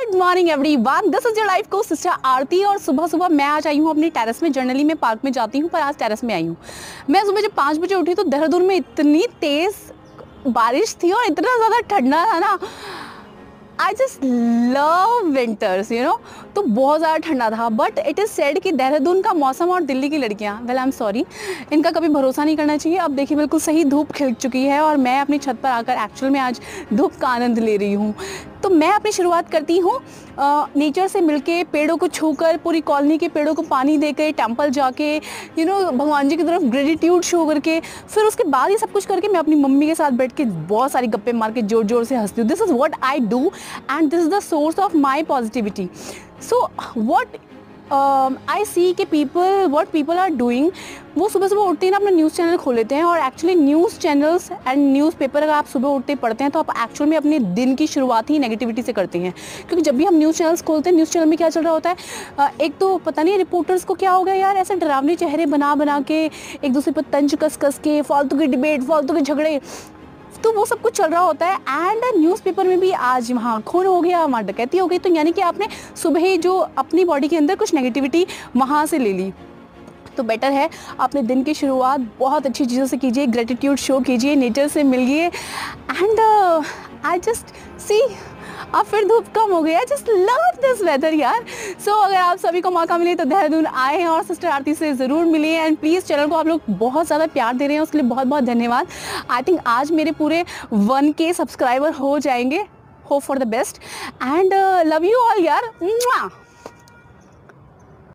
Good morning everyone, this is your life coach sister Aarti. और सुबह सुबह मैं आज आई हूँ अपने टेरेस में। जनरली मैं पार्क में जाती हूँ पर आज टेरेस में आई हूँ। मैं सुबह जब 5 बजे उठी तो देहरादून में इतनी तेज़ बारिश थी और इतना ज़्यादा ठंडा था ना। आई जस्ट लव विंटर्स तो बहुत ज़्यादा ठंडा था। बट इट इज़ सेड कि देहरादून का मौसम और दिल्ली की लड़कियाँ, वेल आई एम सॉरी, इनका कभी भरोसा नहीं करना चाहिए। अब देखिए बिल्कुल सही धूप खिल चुकी है और मैं अपनी छत पर आकर एक्चुअल में आज धूप का आनंद ले रही हूँ। तो मैं अपनी शुरुआत करती हूँ नेचर से मिलके, पेड़ों को छूकर, पूरी कॉलोनी के पेड़ों को पानी देकर, टेंपल जाके भगवान जी की तरफ ग्रेटिट्यूड शो करके, फिर उसके बाद ये सब कुछ करके मैं अपनी मम्मी के साथ बैठ के बहुत सारी गप्पे मार के ज़ोर ज़ोर से हंसती हूँ। This is what I do and this is the source of my positivity. So what I see के व्हाट पीपल आर डूइंग, वो सुबह सुबह उठते ही ना अपना न्यूज़ चैनल खोल लेते हैं। और actually news channels and newspaper अगर आप सुबह उठते पढ़ते हैं तो आप एक्चुअल में अपने दिन की शुरुआत ही नेगेटिविटी से करते हैं। क्योंकि जब भी हम न्यूज़ चैनल्स खोलते हैं, न्यूज़ चैनल में क्या चल रहा होता है, एक तो पता नहीं रिपोर्टर्स को क्या हो गया यार, ऐसे डरावने चेहरे बना के एक दूसरे पर तंज कस के फालतू की डिबेट, फालतू के झगड़े, तो वो सब कुछ चल रहा होता है। एंड न्यूज़पेपर में भी आज वहाँ खून हो गया, वहाँ डकैती हो गई। तो यानी कि आपने सुबह ही जो अपनी बॉडी के अंदर कुछ नेगेटिविटी वहाँ से ले ली। तो बेटर है अपने दिन की शुरुआत बहुत अच्छी चीज़ों से कीजिए, ग्रेटिट्यूड शो कीजिए, नेचर से मिलिए। एंड आई जस्ट सी अब फिर धूप कम हो गया। जस्ट लव दिस वेदर यार। सो अगर आप सभी को मौका मिले तो देहरादून आए हैं और सिस्टर आरती से ज़रूर मिलिए। एंड प्लीज़ चैनल को आप लोग बहुत ज़्यादा प्यार दे रहे हैं, उसके लिए बहुत बहुत धन्यवाद। आई थिंक आज मेरे पूरे 1K सब्सक्राइबर हो जाएंगे। Hope for the best and love you all यार।